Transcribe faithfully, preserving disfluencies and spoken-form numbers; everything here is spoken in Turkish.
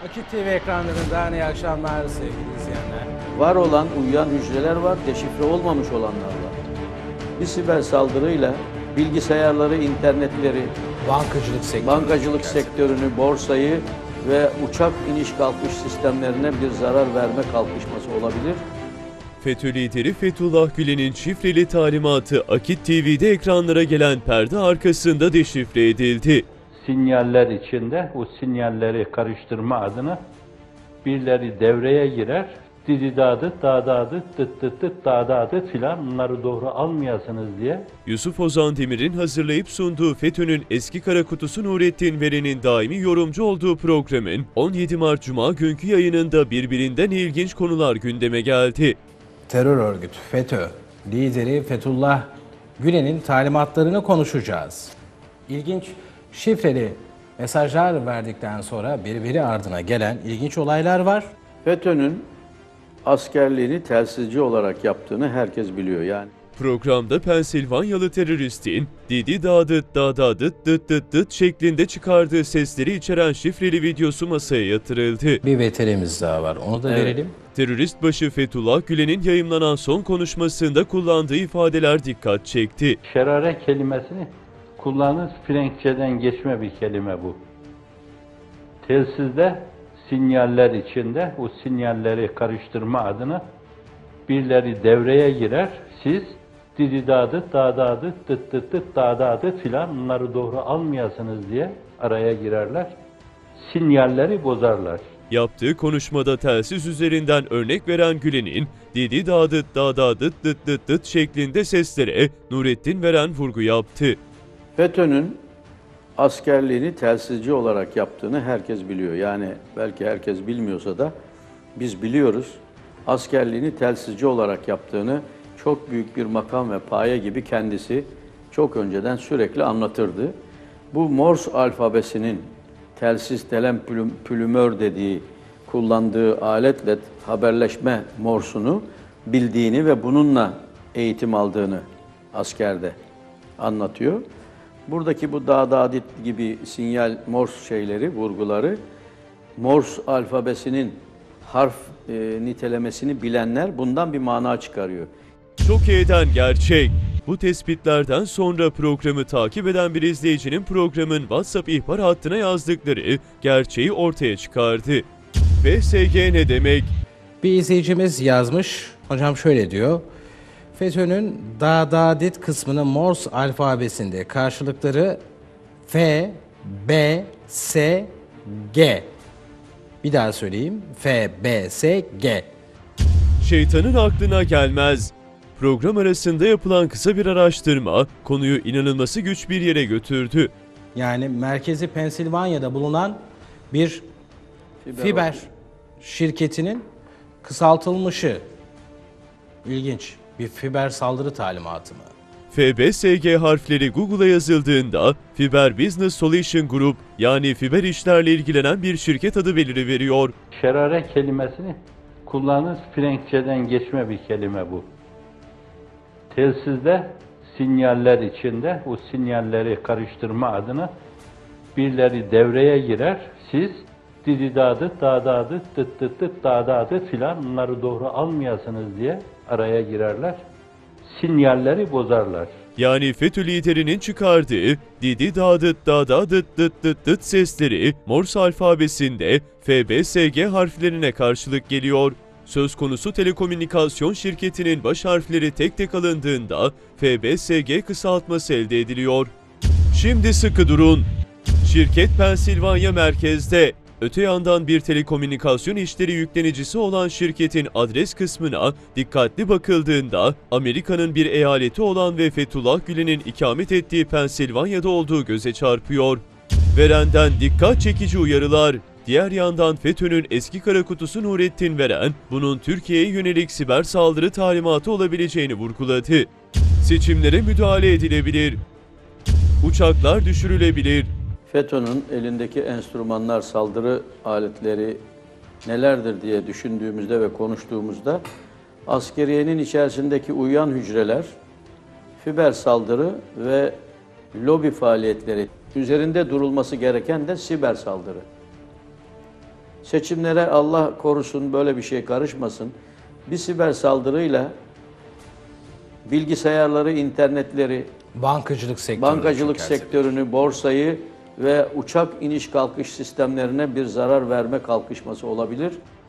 Akit T V ekranlarından iyi akşamlar sevgili izleyenler. Var olan uyuyan hücreler var, deşifre olmamış olanlar var. Bir siber saldırıyla bilgisayarları, internetleri, Bankacılık sektörü. bankacılık sektörünü, borsayı ve uçak iniş kalkış sistemlerine bir zarar verme kalkışması olabilir. FETÖ lideri Fethullah Gülen'in şifreli talimatı Akit T V'de ekranlara gelen perde arkasında deşifre edildi. Sinyaller içinde o sinyalleri karıştırma adına birileri devreye girer. Dididadıt, dadadıt, dıt dıt dıt, dadadıt filan bunları doğru almayasınız diye. Yusuf Ozan Demir'in hazırlayıp sunduğu FETÖ'nün eski kara kutusu Nurettin Veren'in daimi yorumcu olduğu programın on yedi Mart Cuma günkü yayınında birbirinden ilginç konular gündeme geldi. Terör örgütü FETÖ lideri Fethullah Gülen'in talimatlarını konuşacağız. İlginç şifreli mesajlar verdikten sonra birbiri ardına gelen ilginç olaylar var. FETÖ'nün askerliğini telsizci olarak yaptığını herkes biliyor yani. Programda Pensilvanyalı teröristin Didi Dadıt Dadadıt Dıt Dıt Dıt şeklinde çıkardığı sesleri içeren şifreli videosu masaya yatırıldı. Bir V T R'miz daha var, onu da Evet. verelim. Terörist başı Fethullah Gülen'in yayımlanan son konuşmasında kullandığı ifadeler dikkat çekti. Şerare kelimesini kullanır, Frenkçeden geçme bir kelime bu. Telsizde sinyaller içinde o sinyalleri karıştırma adına birileri devreye girer. Siz dididadıt, dadadıt, dıt dıt dıt, dadadıt filan bunları doğru almayasınız diye araya girerler. Sinyalleri bozarlar. Yaptığı konuşmada telsiz üzerinden örnek veren Gülen'in Didi Dadıt Dadadıt Dıt Dıt Dıt şeklinde seslere Nurettin Veren vurgu yaptı. FETÖ'nün askerliğini telsizci olarak yaptığını herkes biliyor. Yani belki herkes bilmiyorsa da biz biliyoruz. Askerliğini telsizci olarak yaptığını çok büyük bir makam ve paye gibi kendisi çok önceden sürekli anlatırdı. Bu Morse alfabesinin telsiz, telem, plüm, plümör dediği kullandığı aletle haberleşme Morse'unu bildiğini ve bununla eğitim aldığını askerde anlatıyor. Buradaki bu dağdadit gibi sinyal Morse şeyleri, vurguları, Morse alfabesinin harf e, nitelemesini bilenler bundan bir mana çıkarıyor. Şok eden gerçek. Bu tespitlerden sonra programı takip eden bir izleyicinin programın WhatsApp ihbar hattına yazdıkları gerçeği ortaya çıkardı. B S G ne demek? Bir izleyicimiz yazmış, hocam şöyle diyor. FETÖ'nün Dağdadit kısmının Morse alfabesinde karşılıkları F, B, S, G. Bir daha söyleyeyim. F, B, S, G. Şeytanın aklına gelmez. Program arasında yapılan kısa bir araştırma konuyu inanılması güç bir yere götürdü. Yani merkezi Pensilvanya'da bulunan bir Fiber fiber optik. şirketinin kısaltılmışı. İlginç. Bir fiber saldırı talimatı mı? F B S G harfleri Google'a yazıldığında Fiber Business Solution Group yani fiber işlerle ilgilenen bir şirket adı beliriveriyor. Şerare kelimesini kullanır, Frenkçeden geçme bir kelime bu. Telsizde sinyaller içinde o sinyalleri karıştırma adına birileri devreye girer. Siz dididadıt, dadadıt, dıt dıt dıt, dadadıt filan bunları doğru almayasınız diye araya girerler. Sinyalleri bozarlar. Yani FETÖ liderinin çıkardığı Didi Dadıt Dada Dıt Dıt Dıt Dıt sesleri Morse alfabesinde F B S G harflerine karşılık geliyor. Söz konusu telekomünikasyon şirketinin baş harfleri tek tek alındığında F B S G kısaltması elde ediliyor. Şimdi sıkı durun. Şirket Pensilvanya merkezde. Öte yandan bir telekomünikasyon işleri yüklenicisi olan şirketin adres kısmına dikkatli bakıldığında Amerika'nın bir eyaleti olan ve Fethullah Gülen'in ikamet ettiği Pensilvanya'da olduğu göze çarpıyor. Veren'den dikkat çekici uyarılar. Diğer yandan FETÖ'nün eski kara kutusu Nurettin Veren, bunun Türkiye'ye yönelik siber saldırı talimatı olabileceğini vurguladı. Seçimlere müdahale edilebilir. Uçaklar düşürülebilir. FETÖ'nün elindeki enstrümanlar, saldırı aletleri nelerdir diye düşündüğümüzde ve konuştuğumuzda askeriyenin içerisindeki uyuyan hücreler, fiber saldırı ve lobi faaliyetleri, üzerinde durulması gereken de siber saldırı. Seçimlere Allah korusun böyle bir şey karışmasın. Bir siber saldırıyla bilgisayarları, internetleri, Bankacılık sektörü. bankacılık çökerse. sektörünü, borsayı ve uçak iniş kalkış sistemlerine bir zarar verme kalkışması olabilir.